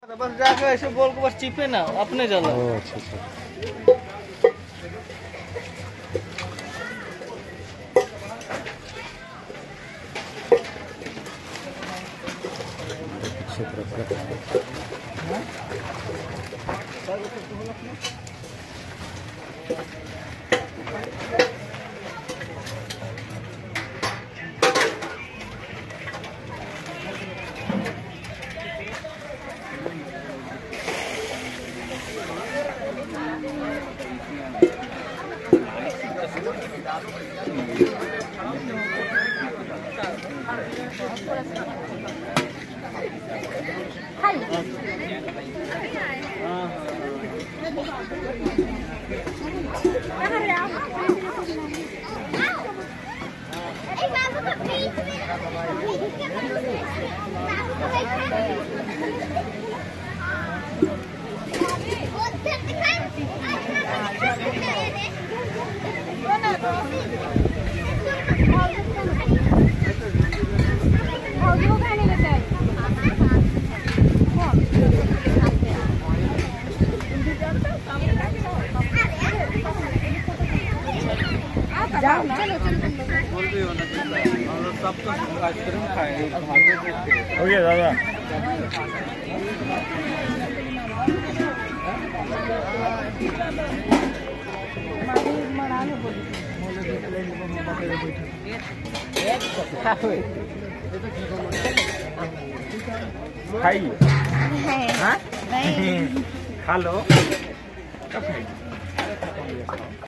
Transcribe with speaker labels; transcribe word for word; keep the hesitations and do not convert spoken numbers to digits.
Speaker 1: बस जाकर ऐसे बोल को बस चिपे ना अपने जला।
Speaker 2: अच्छा अच्छा
Speaker 1: जाओ ना बोल रही हो ना हम लोग सब तो आइसक्रीम खाएंगे
Speaker 2: हो गया दादा खाइए हाँ खा लो कब खाइए।